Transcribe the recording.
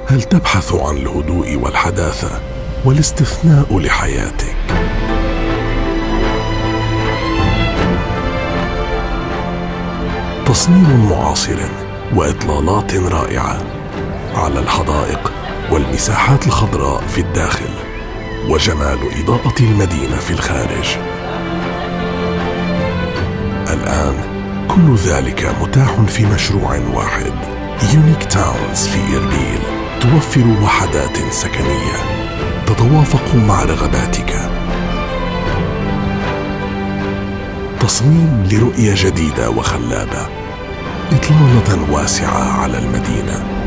هل تبحث عن الهدوء والحداثة والاستثناء لحياتك؟ تصميم معاصر وإطلالات رائعة على الحدائق والمساحات الخضراء في الداخل، وجمال إضاءة المدينة في الخارج. الآن كل ذلك متاح في مشروع واحد. يونيك تاونز في إربيل توفر وحدات سكنية تتوافق مع رغباتك. تصميم لرؤية جديدة وخلابة، إطلالة واسعة على المدينة.